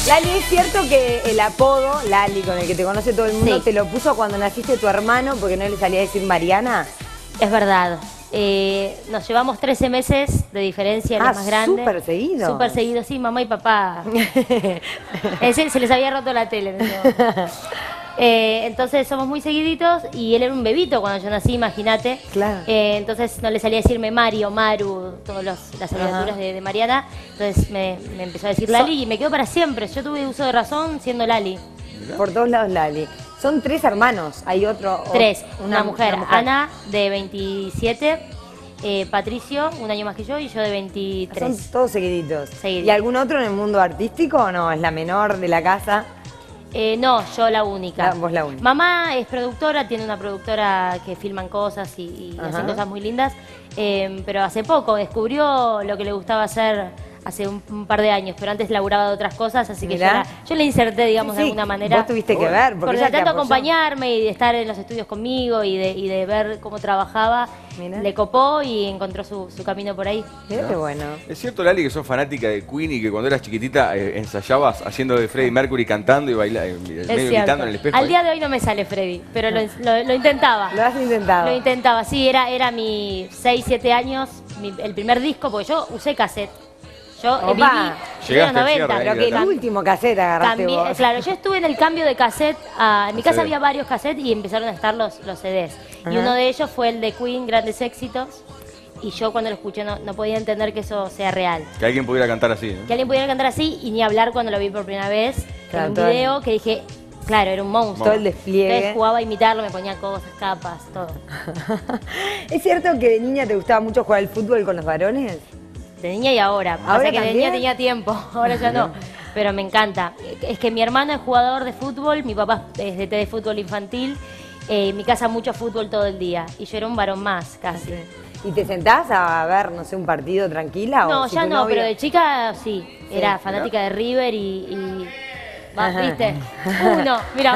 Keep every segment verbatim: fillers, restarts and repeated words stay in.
Lali, ¿es cierto que el apodo, Lali, con el que te conoce todo el mundo, Sí. te lo puso cuando naciste tu hermano porque no le salía a decir Mariana? Es verdad. Eh, nos llevamos trece meses de diferencia, él Ah, es más grande. súper seguido. Súper seguido, sí, mamá y papá. Ese, se les había roto la tele. ¿No? Eh, entonces somos muy seguiditos y él era un bebito cuando yo nací, imagínate. Claro. Eh, entonces no le salía a decirme Mario, Maru, todas las abreviaturas de, de Mariana. Entonces me, me empezó a decir Lali y me quedó para siempre. Yo tuve uso de razón siendo Lali. Por todos lados, Lali. Son tres hermanos, hay otro... o- Tres, una, mujer. una mujer. Ana, de veintisiete, eh, Patricio, un año más que yo, y yo de veintitrés. Son todos seguiditos. Seguiditos. ¿Y algún otro en el mundo artístico o no? ¿Es la menor de la casa? Eh, no, yo la única. La- vos la única. Mamá es productora, tiene una productora que filman cosas y, y Ajá. hacen cosas muy lindas, eh, pero hace poco descubrió lo que le gustaba hacer hace un, un par de años, pero antes laburaba de otras cosas, así que yo Mirá. la, yo la inserté, digamos, Sí, de alguna manera. Vos tuviste que ver, porque Por ella de te tanto apoyó. acompañarme y de estar en los estudios conmigo y de, y de ver cómo trabajaba, Mirá. le copó y encontró su, su camino por ahí. Mirá qué bueno. ¿Es cierto, Lali, que sos fanática de Queen y que cuando eras chiquitita eh, ensayabas haciendo de Freddie Mercury cantando y bailando, Es medio cierto. imitando en el espejo? Al ahí? día de hoy no me sale Freddy, pero lo, lo- lo intentaba. Lo has intentado. Lo intentaba, sí, era, era mi seis, siete años, mi- el primer disco, porque yo usé cassette. Yo eh, Opa. viví Llegaste en al los cierre noventa. ahí, Pero que el Cam- último cassette agarraste También, vos. claro, yo estuve en el cambio de cassette. a- en mi casa C D. había varios cassettes y empezaron a estar los, los C Ds. Y Ajá. uno de ellos fue el de Queen, Grandes Éxitos. Y yo cuando lo escuché no, no podía entender que eso sea real. Que alguien pudiera cantar así, ¿no? Que alguien pudiera cantar así y ni hablar cuando lo vi por primera vez. Claro, en un todo el- video que dije, claro, era un monstruo. Todo el despliegue. Entonces jugaba a imitarlo, me ponía cosas, capas, todo. ¿Es cierto que de niña te gustaba mucho jugar al fútbol con los varones? De niña y ahora. ¿Ahora Pasa que de también? niña tenía tiempo, ahora ya no. Pero me encanta. Es que mi hermano es jugador de fútbol, mi papá es de, de fútbol infantil. Eh, en mi casa mucho fútbol todo el día. Y yo era un varón más, casi. ¿Y te sentás a ver, no sé, un partido tranquila? No, o si ya tu no, novio- pero de chica sí. Era Sí. fanática de River y... y- va, Ajá. ¿viste? Uno, mira.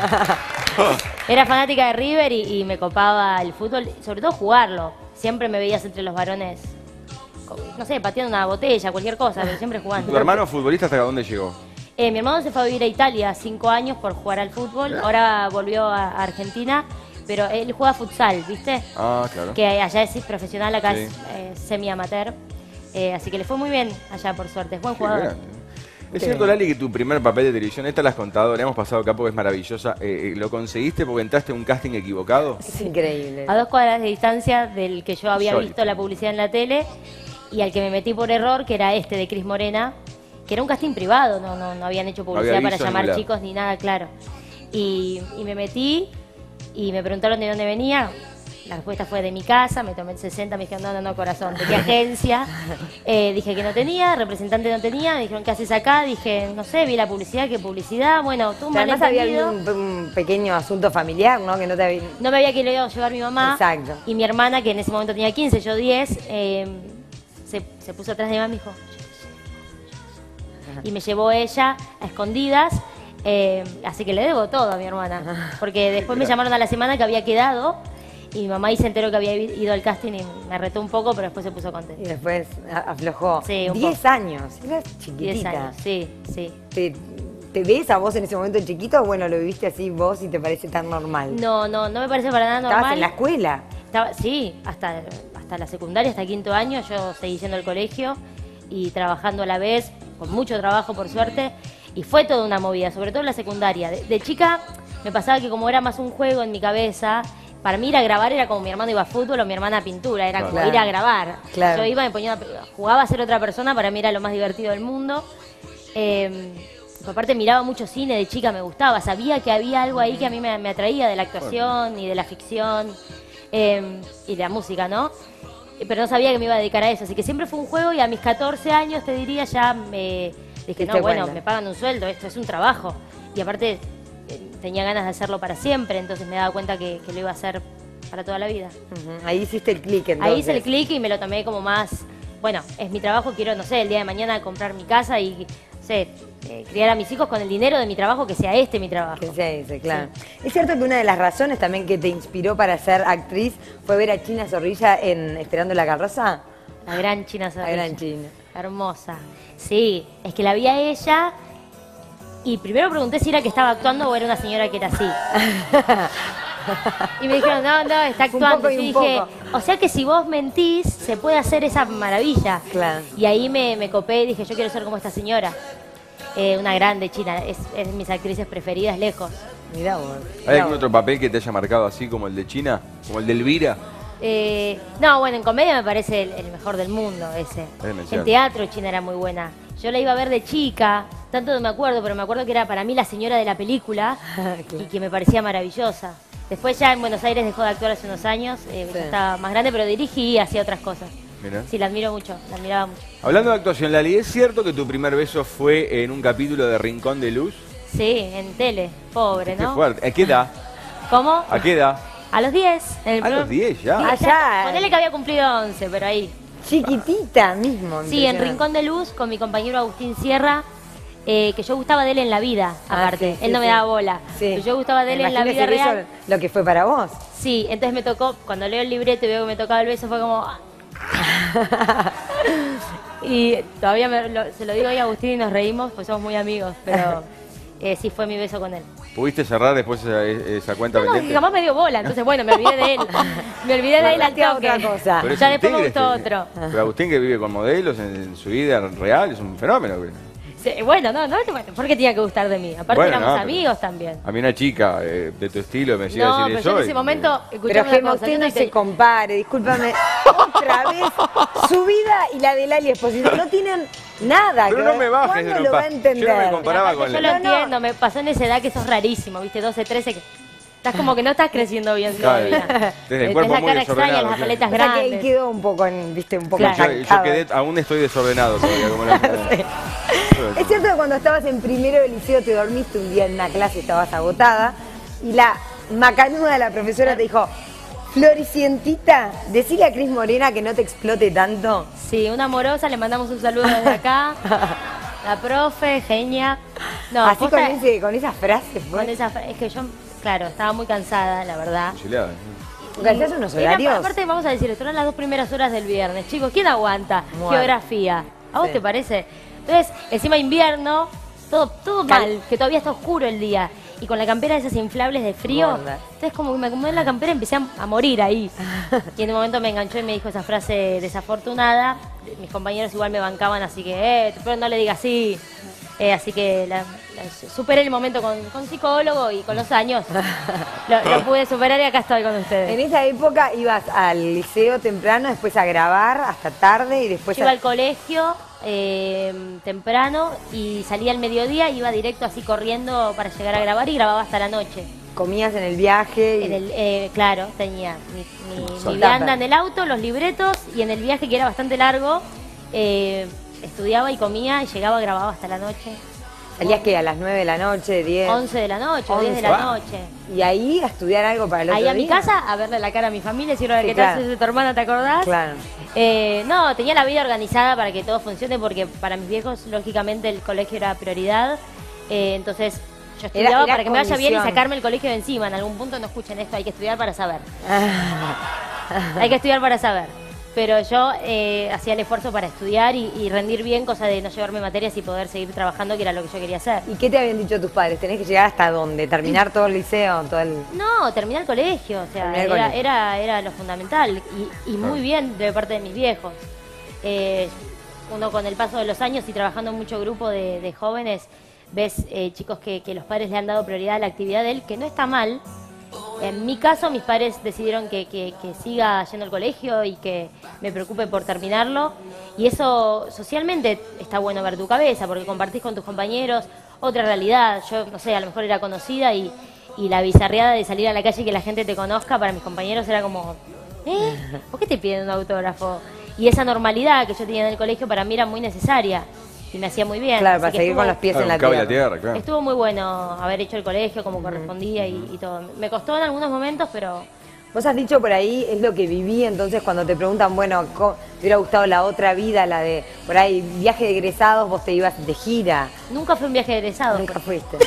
Era fanática de River y, y me copaba el fútbol, sobre todo jugarlo. Siempre me veías entre los varones, co- no sé, pateando una botella, cualquier cosa, pero siempre jugando. ¿Tu hermano futbolista hasta dónde llegó? Eh, mi hermano se fue a vivir a Italia cinco años por jugar al fútbol. Mirá. Ahora volvió a a Argentina, pero él juega futsal, ¿viste? Ah, claro. Que allá es profesional, acá Sí. es eh, semi-amateur. Eh, así que le fue muy bien allá, por suerte. Es buen Qué jugador. grande. Es cierto, Lali, que tu primer papel de televisión, esta la has contado, la hemos pasado acá porque es maravillosa. Eh, eh, ¿Lo conseguiste porque entraste a un casting equivocado? Es increíble. A dos cuadras de distancia del que yo había Insólito. visto la publicidad en la tele y al que me metí por error, que era este de Cris Morena, que era un casting privado, no, no, no habían hecho publicidad había para aviso en llamar ningún lado. chicos ni nada, claro. Y, y me metí y me preguntaron de dónde venía. La respuesta fue de mi casa, me tomé el sesenta, me dijeron, no, no, no, corazón, ¿de qué agencia? Eh, dije que no tenía, representante no tenía, me dijeron, ¿qué haces acá? Dije, no sé, vi la publicidad, ¿qué publicidad? Bueno, tú un Pero además había malentendido. un, un pequeño asunto familiar, ¿no? Que no te había... No me había querido llevar mi mamá. Exacto. Y mi hermana, que en ese momento tenía quince, yo diez, eh, se, se puso atrás de mi mamá y me dijo... Y me llevó ella a escondidas, eh, así que le debo todo a mi hermana. Porque después me llamaron a la semana que había quedado y mi mamá ahí se enteró que había ido al casting y me retó un poco, pero después se puso Y contenta. después a- aflojó. Sí, un Diez poco. años, eras chiquitita. Diez años, sí, sí. ¿Te, te ves a vos en ese momento chiquito o bueno, lo viviste así vos y te parece tan normal? No, no, no me parece para nada normal. Estabas en la escuela. Estaba, sí, hasta, hasta la secundaria, hasta quinto año, yo seguí yendo al colegio y trabajando a la vez, con mucho trabajo por suerte, y fue toda una movida, sobre todo en la secundaria. De, de chica me pasaba que como era más un juego en mi cabeza, para mí ir a grabar era como mi hermano iba a fútbol o mi hermana a pintura, era como Claro. ir a grabar. Claro. Yo iba, me ponía, una- jugaba a ser otra persona, para mí era lo más divertido del mundo. Eh, aparte miraba mucho cine de chica, me gustaba, sabía que había algo ahí que a mí me, me atraía de la actuación y de la ficción eh, y de la música, ¿no? Eh, Pero no sabía que me iba a dedicar a eso, así que siempre fue un juego y a mis catorce años, te diría, ya me dije, Te no, diste bueno, cuenta. me pagan un sueldo, esto es un trabajo. Y aparte eh, tenía ganas de hacerlo para siempre, entonces me daba cuenta que, que lo iba a hacer para toda la vida. Ujú, ahí hiciste el clic entonces. Ahí hice el clic y me lo tomé como más, bueno, es mi trabajo, quiero, no sé, el día de mañana comprar mi casa y, no sé, eh, criar a mis hijos con el dinero de mi trabajo, que sea este mi trabajo. Que se dice, claro. Es cierto que una de las razones también que te inspiró para ser actriz fue ver a China Zorrilla en Esperando la Carroza. La gran China Zorrilla. La gran China. Hermosa. Sí, es que la vi a ella Y primero pregunté si era que estaba actuando o era una señora que era así. Y me dijeron, no, no, está Un actuando. poco y Yo un dije, poco. o sea que si vos mentís, se puede hacer esa maravilla. Claro. Y ahí me, me copé y dije, yo quiero ser como esta señora. Eh, una grande china, es, es de mis actrices preferidas, lejos. Mirá vos. ¿Hay mirá algún vos. otro papel que te haya marcado así como el de China? ¿Como el de Elvira? Eh, no, bueno, en comedia me parece el, el mejor del mundo ese. demencial. En teatro China era muy buena. Yo la iba a ver de chica, tanto no me acuerdo, pero me acuerdo que era para mí la señora de la película Claro. y que me parecía maravillosa. Después ya en Buenos Aires dejó de actuar hace unos años, eh, Sí. ya estaba más grande, pero dirigí y hacía otras cosas. Mirá. Sí, la admiro mucho, la admiraba mucho. Hablando de actuación, Lali, ¿es cierto que tu primer beso fue en un capítulo de Rincón de Luz? Sí, en tele, pobre, Qué ¿no? fuerte. ¿A qué edad? ¿Cómo? ¿A qué edad? A los diez. en el A los primer- diez ya. Sí, Ah, ya. Ponele que había cumplido once, pero ahí. Chiquitita mismo. Sí, en impresionante. Rincón de Luz con mi compañero Agustín Sierra, eh, que yo gustaba de él en la vida, Ah, aparte. sí, sí, él no me sí. daba bola. Sí. Pero yo gustaba de él en la vida Imagínese que real. eso lo que fue para vos. Sí, entonces me tocó, cuando leo el libreto y veo que me tocaba el beso, fue como... ah. Y todavía me lo- se lo digo hoy a Agustín y nos reímos, pues somos muy amigos, pero eh, sí fue mi beso con él. ¿Pudiste cerrar después esa, esa cuenta No, no, que pendiente? jamás me dio bola, entonces bueno, me olvidé de él. Me olvidé de él al Plantea toque. otra cosa. Pero es Ya un después me tigre gustó este- otro. Pero Agustín, que vive con modelos en, en su vida real, es un fenómeno. güey. Sí, bueno, no, no, bueno, ¿por qué tenía que gustar de mí? Aparte Bueno, éramos no, pero- amigos también. A mí una chica eh, de tu estilo me sigue No, a pero decir yo eso. en ese y- momento, Pero escuchame Gemma, una cosa, usted yo no no se te- compare, discúlpame. Otra vez, su vida y la de Lali Espósito no tienen nada Pero que no ver. me bajes ¿Cuándo de un lo va a pa- yo no entender? me comparaba Aparte, con yo la- lo No, no. entiendo, me pasó en esa edad que sos rarísimo, ¿viste? doce, trece, que estás como que no estás creciendo bien Claro, todavía. desde el Eh, cuerpo tenés la muy cara extraña, desordenado, las sí. aletas O sea que él grandes. quedó un poco, en, viste, un poco Claro. Yo, yo encajado. quedé, aún estoy desordenado todavía. Como la... Es cierto que cuando estabas en primero de liceo te dormiste un día en una clase, estabas agotada, y la macanuda de la profesora te dijo, Floricientita, decile a Cris Morena que no te explote tanto. Sí, una amorosa, le mandamos un saludo desde acá. La profe, genia. No, Así posta, con, ese, con esas frases, con fue. esa fra- es que yo, claro, estaba muy cansada, la verdad. Fusilada. Porque hacías unos Era- horarios. aparte, vamos a decir, esto eran las dos primeras horas del viernes. Chicos, ¿quién aguanta Muerto. geografía? ¿A vos Sí. te parece? Entonces, encima invierno, todo, todo Cal- mal, que todavía está oscuro el día. Y con la campera de esas inflables de frío. Gorda. Entonces, como que me acomodé en la campera y empecé a, a morir ahí. Y en un momento me enganchó y me dijo esa frase desafortunada. Mis compañeros igual me bancaban, así que, eh, pero no le digas así. Eh, así que la- la- superé el momento con, con psicólogo y con los años lo, lo pude superar y acá estoy con ustedes. En esa época ibas al liceo temprano, después a grabar hasta tarde y después Yo iba a... al colegio eh, temprano y salía al mediodía, iba directo así corriendo para llegar a grabar y grababa hasta la noche. comías en el viaje. Y... En el, eh, claro, tenía mi, mi, mi Soltapa. vianda en el auto, los libretos y en el viaje que era bastante largo, eh, estudiaba y comía y llegaba, grababa hasta la noche. Salías que a las nueve de la noche, diez. once de la noche o diez de once. la noche. Y ahí a estudiar algo para el otro Ahí a mi día. casa a verle la cara a mi familia, decirle, Sí, ¿qué claro. tal? Soy de tu hermana, ¿te acordás? Claro. Eh, no, tenía la vida organizada para que todo funcione porque para mis viejos, lógicamente, el colegio era prioridad. Eh, entonces, yo estudiaba era para que me vaya bien y condición. sacarme el colegio de encima. En algún punto no escuchen esto, hay que estudiar para saber. Hay que estudiar para saber. Pero yo eh, hacía el esfuerzo para estudiar y, y rendir bien, cosa de no llevarme materias y poder seguir trabajando, que era lo que yo quería hacer. ¿Y qué te habían dicho tus padres? ¿Tenés que llegar hasta dónde? ¿Terminar todo el liceo? Todo el... No, terminé el colegio, o sea, Terminé el era, colegio. era, era lo fundamental y, y muy bien de parte de mis viejos. Eh, uno con el paso de los años y trabajando en mucho grupo de, de jóvenes, ves eh, chicos que, que los padres le han dado prioridad a la actividad de él, que no está mal. En mi caso, mis padres decidieron que, que, que siga yendo al colegio y que me preocupe por terminarlo. Y eso socialmente está bueno ver tu cabeza, porque compartís con tus compañeros otra realidad. Yo, no sé, a lo mejor era conocida y, y la bizarreada de salir a la calle y que la gente te conozca, para mis compañeros era como, ¿eh? ¿Por qué te piden un autógrafo? Y esa normalidad que yo tenía en el colegio para mí era muy necesaria y me hacía muy bien. Claro, Así para que seguir estuvo- con los pies Claro, en la un cable a tierra. tierra, claro. Estuvo muy bueno haber hecho el colegio como correspondía y, y todo. Me costó en algunos momentos, pero Vos has dicho por ahí, es lo que viví, entonces cuando te preguntan, bueno, co- ¿te hubiera gustado la otra vida, la de, por ahí, viaje de egresados, vos te ibas de gira? nunca fue un viaje de egresado. Nunca fuiste.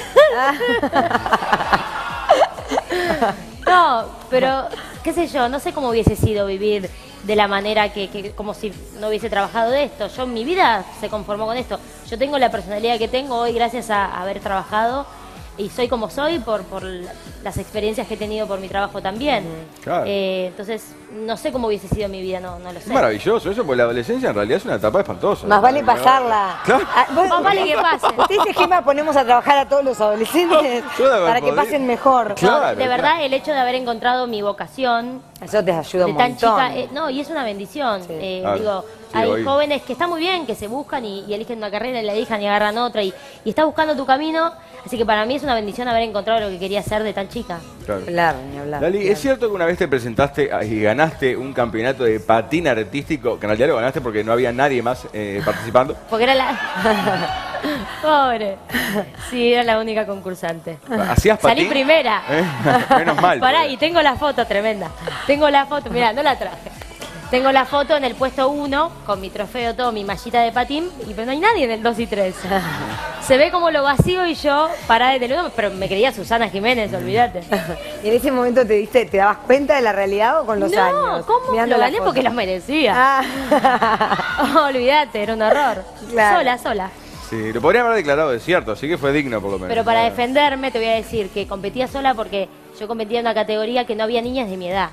No, pero qué sé yo, no sé cómo hubiese sido vivir de la manera que, que como si no hubiese trabajado de esto. Yo, mi vida se conformó con esto. Yo tengo la personalidad que tengo hoy gracias a, a haber trabajado y soy como soy por, por las experiencias que he tenido por mi trabajo también. Claro. Eh, entonces, no sé cómo hubiese sido mi vida, no, no lo Es sé. maravilloso eso, porque la adolescencia en realidad es una etapa espantosa. Más vale pasarla. Claro. Ah, vos- Más vale que pase. Usted dice, Gema, ponemos a trabajar a todos los adolescentes Yo de haber para que podido. pasen mejor. No, Claro, de verdad, claro. el hecho de haber encontrado mi vocación Eso te ayuda de un tan montón. chica, eh, no, y es una bendición. Sí. Eh, Claro. digo, Sí, hay hoy. jóvenes que está muy bien, que se buscan y, y eligen una carrera y la dejan y agarran otra y, y estás buscando tu camino, así que para mí es una bendición haber encontrado lo que quería hacer de tan chica. Claro. Hablar, ni hablar. Lali, Claro. ¿es cierto que una vez te presentaste ah, y ganaste un campeonato de patín artístico, que en realidad lo ganaste porque no había nadie más eh, participando? Porque era la... Pobre. Sí, era la única concursante. ¿Hacías patín? Salí primera. ¿Eh? Menos mal. Pará, porque- y tengo la foto tremenda. Tengo la foto, mirá, no la traje. Tengo la foto en el puesto uno, con mi trofeo, todo, mi mallita de patín, y pero no hay nadie en el dos y tres. Se ve como lo vacío y yo parada de uno, pero me creía Susana Jiménez, olvídate. ¿Y en ese momento te diste, te dabas cuenta de la realidad o con los no, años? ¿cómo? Mirando Lo la gané foto. porque lo merecía. Ah. Olvídate, era un horror. Claro. Sola, sola. Sí, lo podría haber declarado desierto, así que fue digno por lo menos. Pero para Claro. defenderme te voy a decir que competía sola porque yo competía en una categoría que no había niñas de mi edad.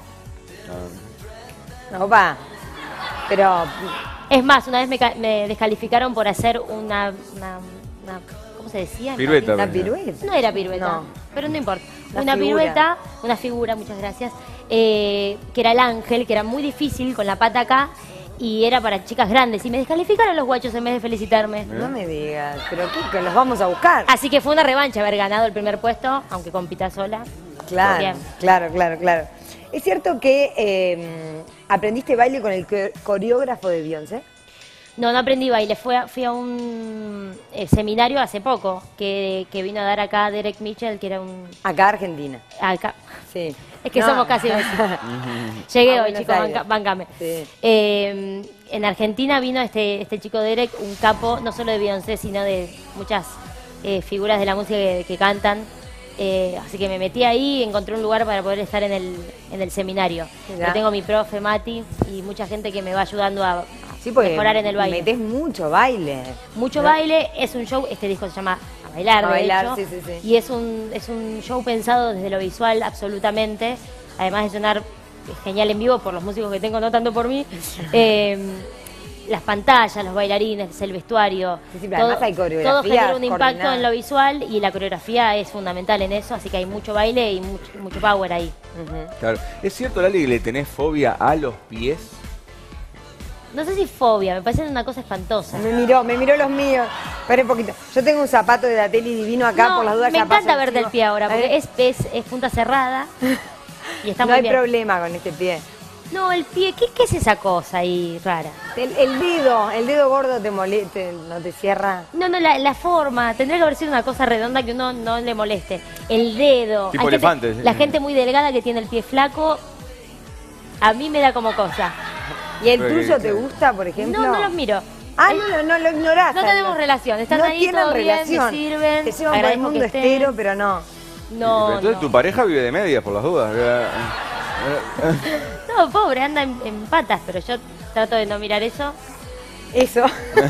No, pa. Pero Es más, una vez me, ca- me descalificaron por hacer una, una, una- ¿cómo se decía? Pirueta. una pirueta. No era pirueta, No. pero no importa. Una Una, figura. pirueta, una figura, muchas gracias, eh, que era el ángel, que era muy difícil con la pata acá y era para chicas grandes. Y me descalificaron los guachos en vez de felicitarme. no me digas, pero ¿qué? Que los vamos a buscar. Así que fue una revancha haber ganado el primer puesto, aunque compita sola. Claro, Bien. claro, claro, claro. ¿Es cierto que eh, aprendiste baile con el co- coreógrafo de Beyoncé? No, no aprendí baile. Fui a, fui a un eh, seminario hace poco que, que vino a dar acá Derek Mitchell, que era un... Acá, Argentina. Acá. Sí. Es que No. somos casi vecinos. Llegué A hoy, Buenos chicos, Aires. banca- bancame. Sí. Eh, en Argentina vino este, este chico Derek, un capo, no solo de Beyoncé, sino de muchas eh, figuras de la música que, que cantan. Eh, así que me metí ahí y encontré un lugar para poder estar en el, en el seminario. Mirá. Yo tengo mi profe, Mati, y mucha gente que me va ayudando a, a Sí, porque mejorar en el baile. metés mucho baile. Mucho ¿no? baile, es un show, este disco se llama A Bailar, A de Bailar, hecho, sí, sí, sí. y es un, es un show pensado desde lo visual absolutamente, además de sonar genial en vivo por los músicos que tengo, no tanto por mí, eh, las pantallas, los bailarines, el vestuario, Sí, sí, pero además hay coreografía todo genera un impacto coordinada. en lo visual y la coreografía es fundamental en eso, así que hay mucho baile y mucho, mucho power ahí. Ujú. Claro. ¿Es cierto, Lali, que le tenés fobia a los pies? No sé si fobia, me parece una cosa espantosa. Me miró, me miró los míos. Espera un poquito. Yo tengo un zapato de la tele divino acá, No, por las dudas me ya encanta paso ver del encima. pie ahora, A ver, porque es, es, es punta cerrada y está no muy hay bien. problema con este pie. No, el pie, ¿qué, qué es esa cosa ahí rara? El, el dedo, el dedo gordo te molesta, no te cierra. No, no, la, la forma, tendría que haber sido una cosa redonda que uno no le moleste. El dedo. Tipo Hay gente- elefante, sí. La gente muy delgada que tiene el pie flaco, a mí me da como cosa. ¿Y el Pero tuyo que- te gusta, por ejemplo? No, no los miro. Ah, Eh, no, no, no lo ignorás. No tenemos relación, están no ahí, tienen todo bien, me relación. sirven, Te llevan por el agradezco mundo que estén. estero, pero no. No, Pero entonces no. tu pareja vive de medias, por las dudas. No, pobre, anda en, en patas, pero yo trato de no mirar eso. Eso.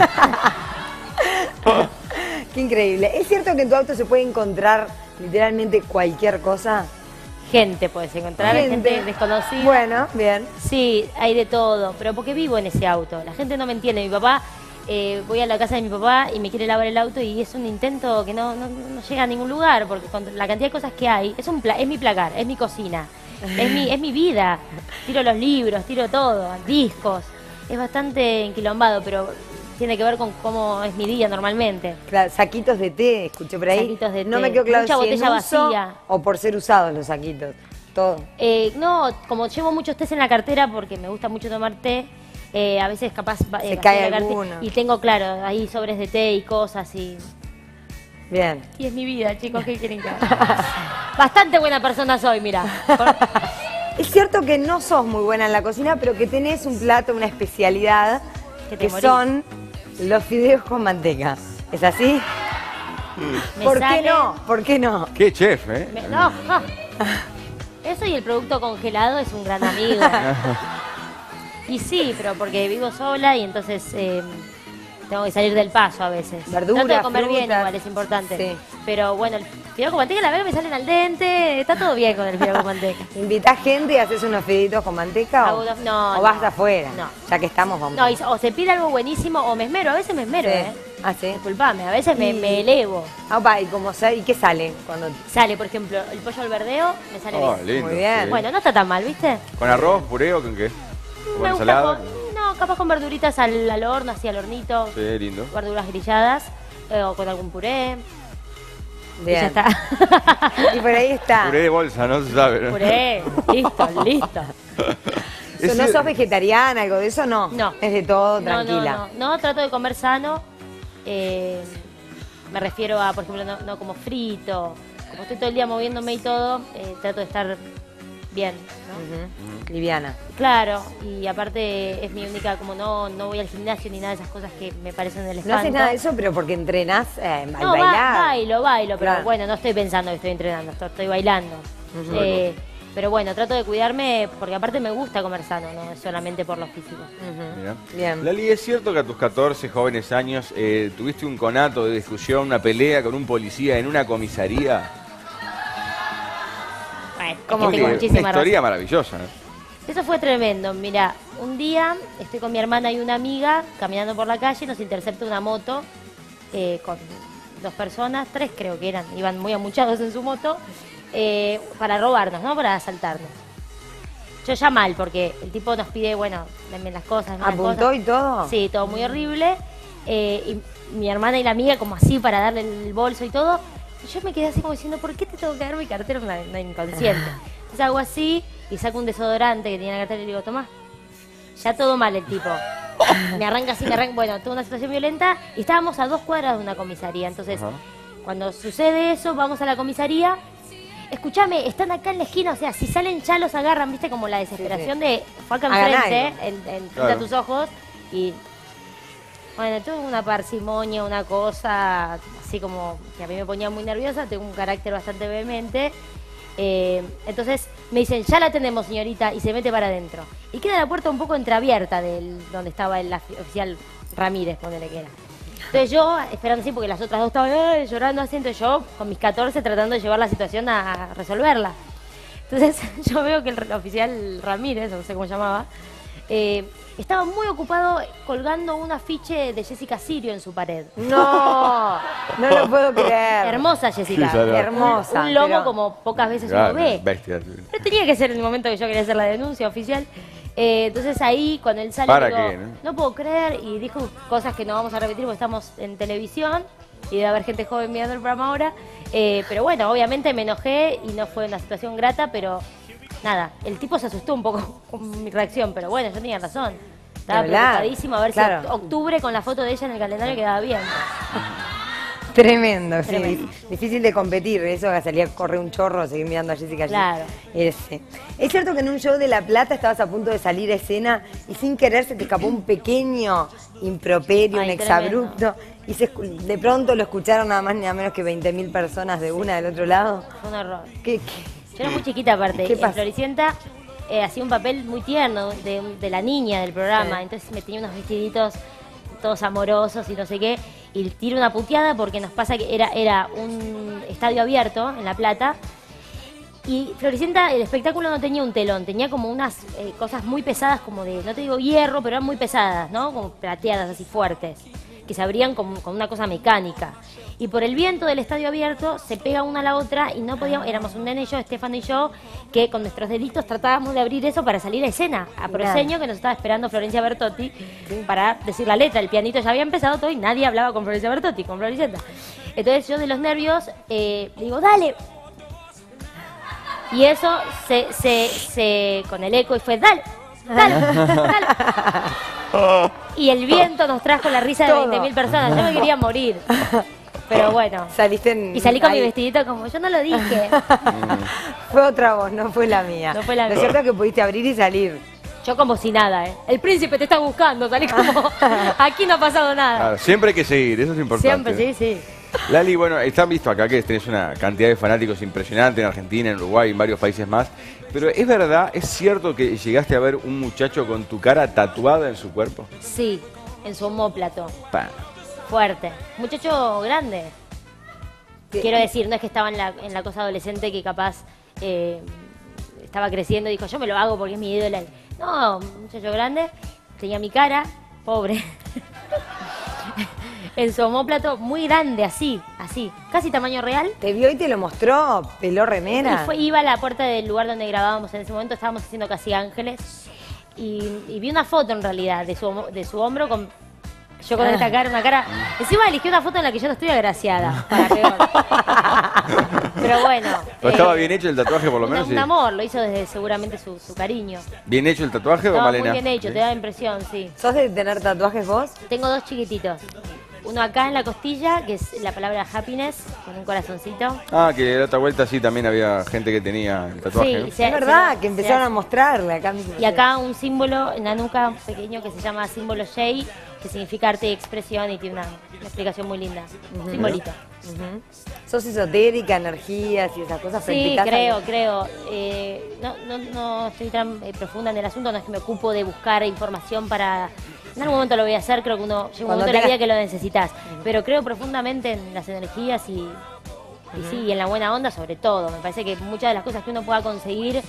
Qué increíble. ¿Es cierto que en tu auto se puede encontrar literalmente cualquier cosa? Gente puedes encontrar, gente, desconocida. Bueno, bien. Sí, hay de todo, pero porque vivo en ese auto. La gente no me entiende. Mi papá, eh, voy a la casa de mi papá y me quiere lavar el auto y es un intento que no, no, no llega a ningún lugar, porque con la cantidad de cosas que hay, es, un pla- es mi placar, es mi cocina, es mi, es mi vida. Tiro los libros, tiro todo, discos. Es bastante enquilombado, pero tiene que ver con cómo es mi día normalmente. Claro, saquitos de té, escuché por ahí. Saquitos de no té. me quedó claro Mucha si en botella uso vacía. o por ser usados los saquitos. Todo. Eh, no, como llevo muchos tés en la cartera porque me gusta mucho tomar té, eh, a veces capaz va- Se vacío cae la cartera alguno. y tengo, claro, ahí sobres de té y cosas y... Bien. Y es mi vida, chicos, ¿qué quieren que haga? Bastante buena persona soy, mira. Es cierto que no sos muy buena en la cocina, pero que tenés un plato, una especialidad, Que te que morís. son los fideos con manteca. ¿Es así? Me ¿Por sale- qué no? ¿Por qué no? Qué chef, ¿eh? me- no, ah. Eso y el producto congelado es un gran amigo. Y sí, pero porque vivo sola y entonces eh, tengo que salir del paso a veces. Verduras, Trato de comer frutas. bien, igual es importante. Sí. Pero bueno, el fideo con manteca, la verdad que me salen al dente. Está todo bien con el fideo con manteca. ¿Invitás gente y haces unos fideitos con manteca o, Hago unos- no, o vas no. de afuera? No. Ya que estamos, vamos. No, y- o se pide algo buenísimo o me esmero. A veces me esmero, Sí. ¿eh? Ah, sí. Disculpame, a veces me, Y- me elevo. Ah, pa, ¿y cómo sa- ¿Y qué sale cuando Sale, por ejemplo, el pollo al verdeo, me sale Oh, bien. lindo. Muy bien. sí. Bueno, no está tan mal, ¿viste? ¿Con arroz, puré o con qué? ¿Con Me gusta ensalada? con, no, capaz con verduritas al, al horno, así al hornito. Sí, lindo. Verduras grilladas eh, o con algún puré. Y Bien. ya está. Y por ahí está. Puré de bolsa, no se sabe, ¿no? Puré, listo, listo. Es ¿No decir, sos vegetariana, algo de eso? No. No. Es de todo, No, tranquila. No, no, no, trato de comer sano. eh, me refiero a, por ejemplo, no, no como frito. Como estoy todo el día moviéndome y todo, eh, trato de estar bien, ¿no? Ujú. Liviana. Claro, y aparte es mi única, como no, no voy al gimnasio ni nada de esas cosas que me parecen del espanto. No haces nada de eso, pero porque entrenás eh, al No, ba- bailar. bailo, bailo, pero Claro. bueno, no estoy pensando que estoy entrenando, estoy, estoy bailando. Ujú. Eh, pero bueno, trato de cuidarme porque aparte me gusta comer sano, no es solamente por lo físico. Ujú. Mirá. Bien. Lali, ¿es cierto que a tus catorce jóvenes años eh, tuviste un conato de discusión, una pelea con un policía en una comisaría? Bueno, ¿Cómo es que tengo fue? muchísima Una razón. historia maravillosa, ¿no? Eso fue tremendo. Mira, un día estoy con mi hermana y una amiga caminando por la calle, nos intercepta una moto eh, con dos personas, tres creo que eran, iban muy amuchados en su moto, eh, para robarnos, ¿no? Para asaltarnos. Yo ya mal, porque el tipo nos pide, bueno, denme las cosas. denme las ¿Apuntó cosas. y todo? Sí, todo muy horrible. eh, y mi hermana y la amiga como así para darle el bolso y todo. Y yo me quedé así como diciendo, ¿por qué te tengo que dar mi cartera? Una, una inconsciente. Entonces hago así y saco un desodorante que tenía en la cartera y le digo, tomá. Ya todo mal el tipo. Me arranca así, me arranca. Bueno, tuve una situación violenta y estábamos a dos cuadras de una comisaría. Entonces, Ajá. cuando sucede eso, vamos a la comisaría. Escúchame, están acá en la esquina, o sea, si salen ya los agarran, viste, como la desesperación de fue acá Hagan enfrente, algo. en, en- frente Claro. a tus ojos. Y bueno, tuve una parsimonia, una cosa así como que a mí me ponía muy nerviosa, tengo un carácter bastante vehemente. Eh, entonces me dicen, ya la tenemos, señorita, y se mete para adentro. Y queda la puerta un poco entreabierta del donde estaba el afi- oficial Ramírez, ponele que era. Entonces yo, esperando así, porque las otras dos estaban "Ay", llorando así, entonces yo, con mis catorce, tratando de llevar la situación a, a resolverla. Entonces yo veo que el re- oficial Ramírez, no sé cómo se llamaba, eh, estaba muy ocupado colgando un afiche de Jessica Sirio en su pared. No, no lo puedo creer. Hermosa Jessica. Sí, salió. Hermosa. Un lomo pero- como pocas veces Claro, uno ve. bestia. Pero tenía que ser en el momento que yo quería hacer la denuncia oficial. Eh, entonces ahí, cuando él sale, ¿Para digo, qué, no? no puedo creer, y dijo cosas que no vamos a repetir porque estamos en televisión y debe haber gente joven mirando el programa ahora. Eh, pero bueno, obviamente me enojé y no fue una situación grata, pero nada, el tipo se asustó un poco con mi reacción, pero bueno, yo tenía razón. Estaba Ni hablar. preocupadísimo a ver Claro. si oct- octubre con la foto de ella en el calendario quedaba bien. Tremendo, sí. Tremendo. Difícil de competir. Eso que salía a correr un chorro, seguir mirando a Jessica allí. Claro. Ese. Es cierto que en un show de La Plata estabas a punto de salir a escena y sin querer se te escapó un pequeño improperio, Ay, un exabrupto. Y se escu- de pronto lo escucharon nada más ni nada menos que veinte mil personas de una del otro lado. Fue un horror. ¿Qué, qué? Yo era muy chiquita aparte. ¿Qué En pasa? Floricienta eh, hacía un papel muy tierno de, de la niña del programa. Sí. Entonces me tenía unos vestiditos todos amorosos y no sé qué. Y tiro una puteada porque nos pasa que era, era un estadio abierto en La Plata. Y Floricienta, el espectáculo no tenía un telón, tenía como unas eh, cosas muy pesadas, como de, no te digo hierro, pero eran muy pesadas, ¿no? Como plateadas, así fuertes, que se abrían con, con una cosa mecánica. Y por el viento del estadio abierto se pega una a la otra y no podíamos, éramos un nene y yo, Estefano y yo, que con nuestros deditos tratábamos de abrir eso para salir a escena, a Proseño, que nos estaba esperando Florencia Bertotti para decir la letra. El pianito ya había empezado todo y nadie hablaba con Florencia Bertotti, con Floricienta. Entonces yo de los nervios eh, le digo, dale. Y eso se, se, se, con el eco y fue, dale, dale, dale. Y el viento nos trajo la risa de Todo. veinte mil personas. Yo me quería morir. Pero bueno. Saliste en... Y salí con ahí. mi vestidito como, yo no lo dije. Fue otra voz, no fue la mía. No fue la Lo mía. cierto es que pudiste abrir y salir. Yo como si nada, ¿eh? El príncipe te está buscando, salí como, aquí no ha pasado nada. Claro, siempre hay que seguir, eso es importante. Siempre, sí, sí. Lali, bueno, están visto acá que tenés una cantidad de fanáticos impresionante en Argentina, en Uruguay, en varios países más. Pero es verdad, es cierto que llegaste a ver un muchacho con tu cara tatuada en su cuerpo. Sí, en su omóplato. Pa. Fuerte. Muchacho grande. ¿Qué? Quiero decir, no es que estaba en la, en la cosa adolescente que capaz eh, estaba creciendo y dijo, yo me lo hago porque es mi ídola. No, un muchacho grande, tenía mi cara, pobre. En su omóplato muy grande, así, así, casi tamaño real. ¿Te vio y te lo mostró? ¿Peló remera? Y fue, iba a la puerta del lugar donde grabábamos en ese momento, estábamos haciendo Casi Ángeles. Y, y vi una foto en realidad de su, homo- de su hombro con yo con esta cara, una cara. Encima elegí una foto en la que yo no estoy agraciada, para peor. Pero bueno. ¿O estaba eh, bien hecho el tatuaje por lo una- menos? Un Sí. amor, lo hizo desde seguramente su, su cariño. ¿Bien hecho el tatuaje o Estaba Malena? muy bien hecho, Sí. te da impresión, sí. ¿Sos de tener tatuajes vos? Tengo dos chiquititos. Uno acá en la costilla, que es la palabra happiness, con un corazoncito. Ah, que la otra vuelta sí también había gente que tenía el tatuaje. Sí, ¿no? se- Es verdad, se- que empezaron se- a mostrarle acá mismo. Y acá un símbolo en la nuca pequeño que se llama símbolo J, que significa arte y expresión y tiene una, una explicación muy linda. Un simbolito. Ujú. ¿Sos esotérica, energías y esas cosas? Sí, ¿Practicás creo, algo? creo. Eh, no, no, no estoy tan eh, profunda en el asunto, no es que me ocupo de buscar información para... En algún momento lo voy a hacer, creo que uno llega un Cuando momento en la tengas- vida que lo necesitas. Pero creo profundamente en las energías y, y sí, y en la buena onda sobre todo. Me parece que muchas de las cosas que uno pueda conseguir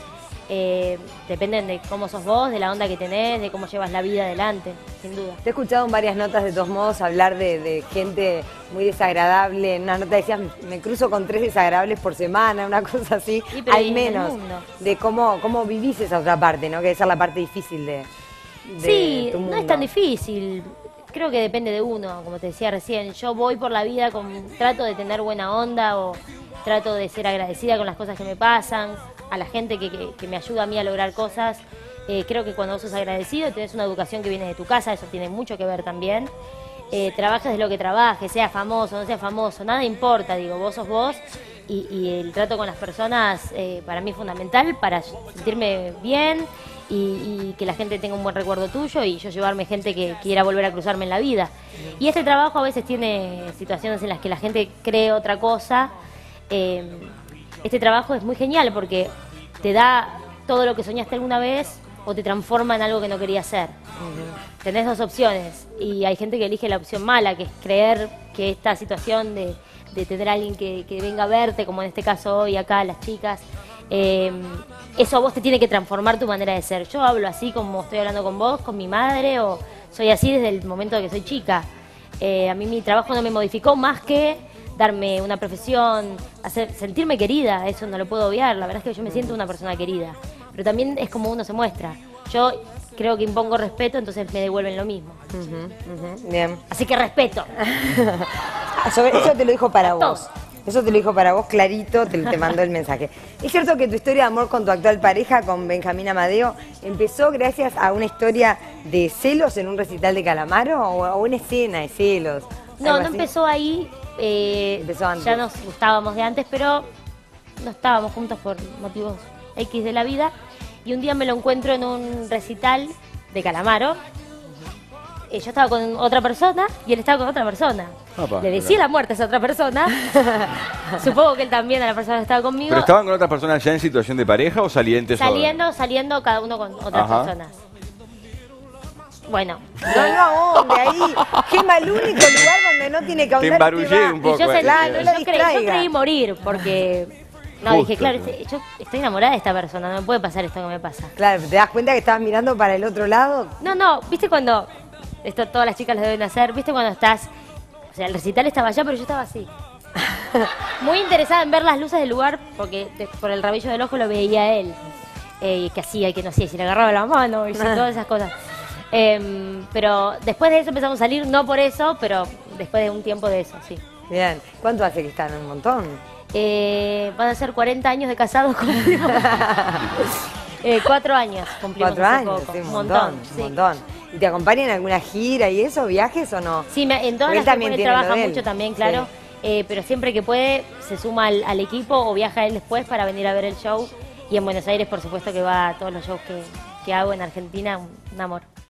eh, dependen de cómo sos vos, de la onda que tenés, de cómo llevas la vida adelante, sin duda. Te he escuchado en varias notas de todos modos hablar de, de gente muy desagradable. En una nota decías, me cruzo con tres desagradables por semana, una cosa así, Sí, pero al en el menos. mundo. De cómo, cómo vivís esa otra parte, ¿no? Que esa es la parte difícil de, de Sí, tu no mundo. es tan difícil. Creo que depende de uno, como te decía recién. Yo voy por la vida con trato de tener buena onda o trato de ser agradecida con las cosas que me pasan, a la gente que, que- que me ayuda a mí a lograr cosas. Eh, creo que cuando vos sos agradecido, tenés una educación que viene de tu casa, eso tiene mucho que ver también. Eh, trabajes de lo que trabajes, sea famoso, no sea famoso, nada importa, digo, vos sos vos. Y, y el trato con las personas eh, para mí es fundamental para sentirme bien y, y que la gente tenga un buen recuerdo tuyo y yo llevarme gente que quiera volver a cruzarme en la vida. Y este trabajo a veces tiene situaciones en las que la gente cree otra cosa. Eh, este trabajo es muy genial porque te da todo lo que soñaste alguna vez o te transforma en algo que no querías ser. Tenés dos opciones y hay gente que elige la opción mala, que es creer que esta situación de, de tener a alguien que, que venga a verte, como en este caso hoy acá, las chicas, eh, eso a vos te tiene que transformar tu manera de ser. Yo hablo así como estoy hablando con vos, con mi madre, o soy así desde el momento que soy chica. Eh, a mí mi trabajo no me modificó más que darme una profesión, hacer, sentirme querida, eso no lo puedo obviar, la verdad es que yo me siento una persona querida, pero también es como uno se muestra. Yo creo que impongo respeto, entonces me devuelven lo mismo. Ujú, ujú, bien. Así que respeto. Ah, sobre- eso te lo dijo para Todo. vos. Eso te lo dijo para vos clarito, te, te mandó el mensaje. ¿Es cierto que tu historia de amor con tu actual pareja, con Benjamín Amadeo, empezó gracias a una historia de celos en un recital de Calamaro o a una escena de celos? No, algo no así? empezó ahí, eh, Empezó antes. ya nos gustábamos de antes, pero no estábamos juntos por motivos X de la vida. Y un día me lo encuentro en un recital de Calamaro. Eh, yo estaba con otra persona y él estaba con otra persona. Apa, Le decía mira. la muerte a esa otra persona. Supongo que él también a la persona que estaba conmigo. ¿Pero estaban con otras personas ya en situación de pareja o salientes? o- Saliendo, saliendo cada uno con otras Ajá. personas. Bueno. No, no ahonde ahí. Gema, el único lugar donde no tiene que ahondar. Te embarullé va. un poco. Y yo, eh, sentí- Claro, no yo la creí, yo distraiga. creí morir porque... No, Justo, dije, claro, sí. este- yo estoy enamorada de esta persona, no me puede pasar esto que me pasa. Claro, ¿te das cuenta que estabas mirando para el otro lado? No, no, ¿viste cuando... Esto todas las chicas lo deben hacer, ¿viste cuando estás... O sea, el recital estaba allá, pero yo estaba así. Muy interesada en ver las luces del lugar porque de- por el rabillo del ojo lo veía a él. Eh, que hacía y que no hacía, si le agarraba la mano y todas esas cosas. Em, pero después de eso empezamos a salir, no por eso, pero después de un tiempo de eso, sí. Bien. ¿Cuánto hace que están? Un montón. Eh, van a ser cuarenta años de casados cumplimos. eh, cuatro años cumplimos Cuatro hace años, poco. sí, un montón, un sí. montón. ¿Y te acompañan en alguna gira y eso, viajes o no? Sí, me- en todas Porque él las que también él tiene lo trabaja de él. mucho también, claro. Sí. Eh, pero siempre que puede se suma al, al equipo o viaja él después para venir a ver el show. Y en Buenos Aires, por supuesto, que va a todos los shows que, que hago en Argentina, un, un amor.